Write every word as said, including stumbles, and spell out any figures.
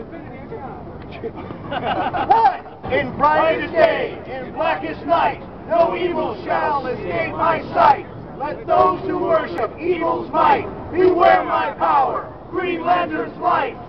What? In brightest day, in blackest night, no evil shall escape my sight. Let those who worship evil's might beware my power, Green Lantern's light.